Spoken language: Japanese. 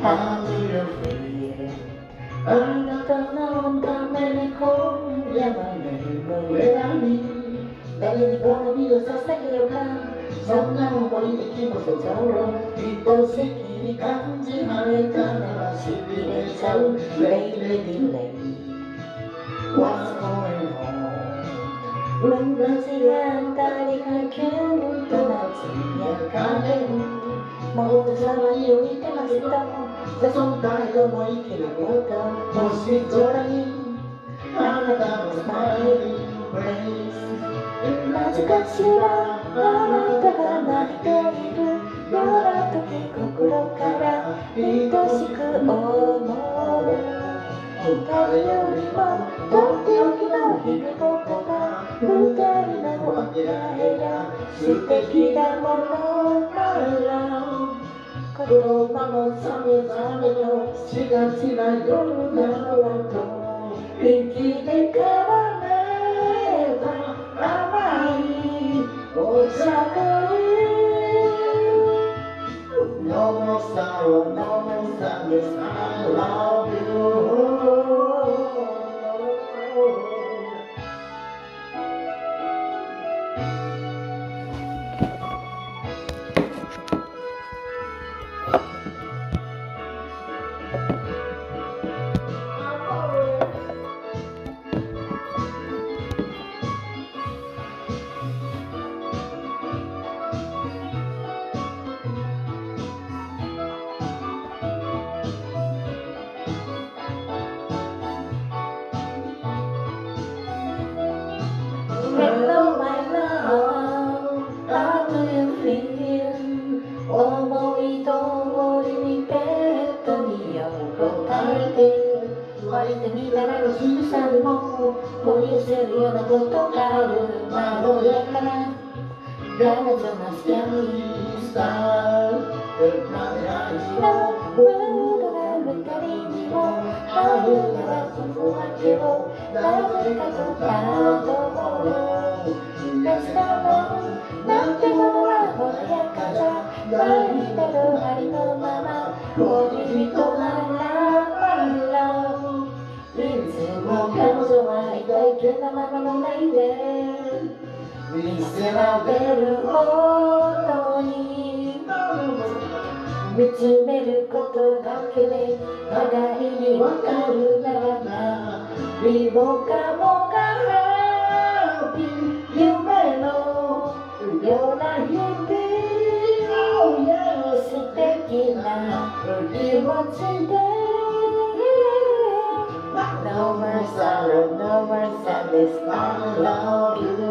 How do you feel? あなたのために今夜は眠れない誰に好みを捧げようかそんな思いで気持ちを愛しきに感じられたならしびれちゃう Lady What's going on 運が違ったりがキュンと夏やかれもう沢に浮いてましたそんな人も生きることもし空にあなたのスマイルプレイスなぜかしらあなたが泣いているような時心から愛しく思う誰よりもとっておきの昼ごとが二人の出会いが素敵なものなら言葉もさめざめとしがちな夜などと生きてからめば甘いおしゃべり No more sorrow, no more sadness, I love you Hello my love, how do you feel? 思い通りにベッドに横たえて割れてみたらしぐさにもこうせるようなことがあるまろやかな彼女のスキャンスターまだ一度ムードが二人にも合うならその訳をなぜかとだと思う夏だろうなんてものはぼやかさ泣いてるありのまま恋人ならまらいつも彼女は痛いけなままのないで見せられる音に見つめることだけで互いに分かるならば身もかもがハッピー夢のような日々を素敵な気持ちで No more sorrow, no more sadness, I love you